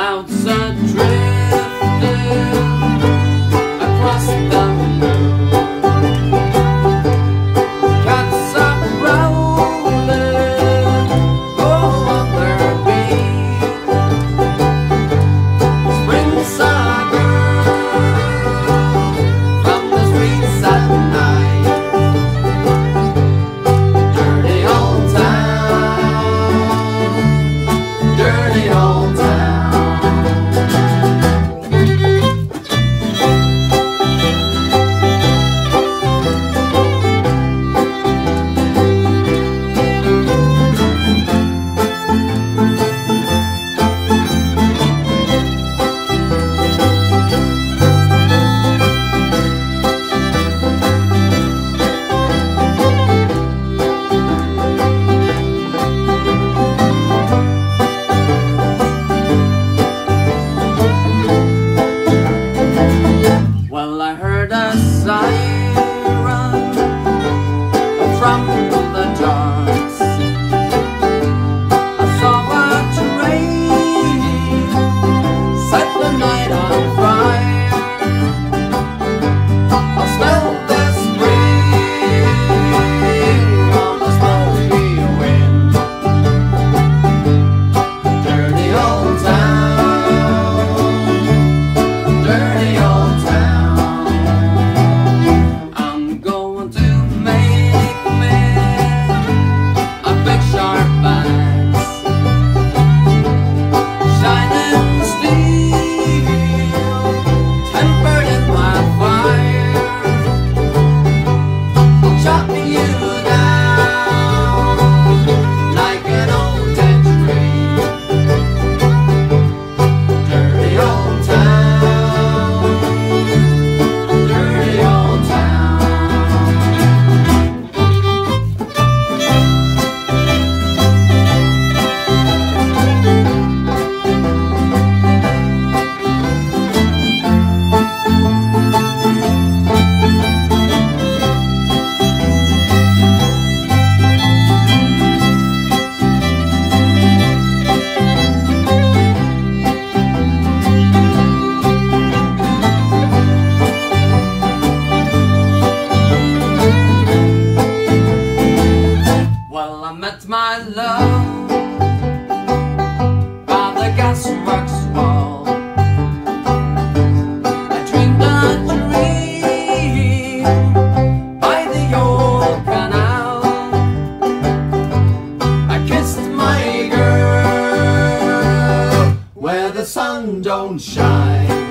Clouds are drifting across the moon. Cats are growling, oh on their beat. Springs are girls from the streets at night. Dirty old town, dirty old town. Well, I heard a siren from the darks. I saw a train set the night on fire. I smelled the spring on the smoky wind. Dirty old town, dirty old town. I'm going to make me a big sharp axe, shining steel, tempered in my fire. I'll chop you down like an old dead tree. Dirty old town, dirty old town. Well, I met my love by the gasworks wall. I dreamed a dream by the old canal. I kissed my girl where the sun don't shine.